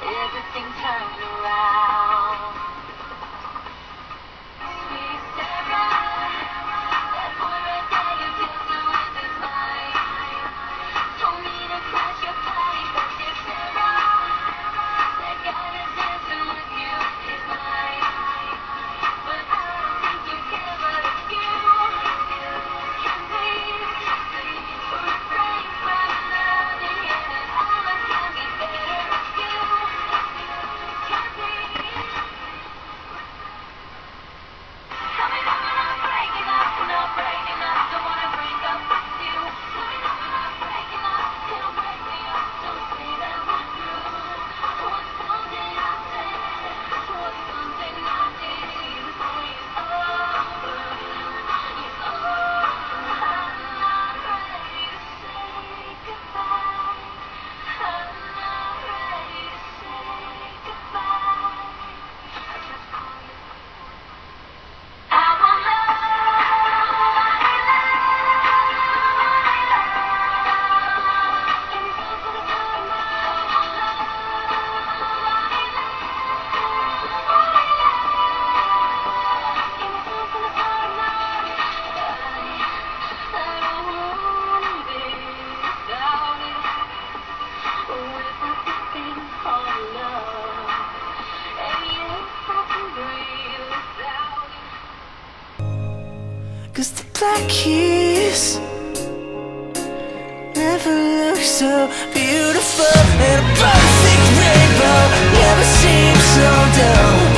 everything turned around. Sweet Sarah, that boy right there you dancing with his mind, told me to crash your party, but Sweet Sarah, that guy that's dancing with you is mine. But I don't think you care, but if you can be or refrain from loving it, and all of can be better if you can be. Tell me that we're not breaking up, don't wanna break up with you. Tell me that we're not breaking up, it'll break me up, don't say that we're through. What's something I said, what's something I did, you say it's over, it's over. I'm not ready to say goodbye, I'm not ready to say goodbye. I just call you. I want love, Cause the black keys never look so beautiful, and a perfect rainbow never seems so dull.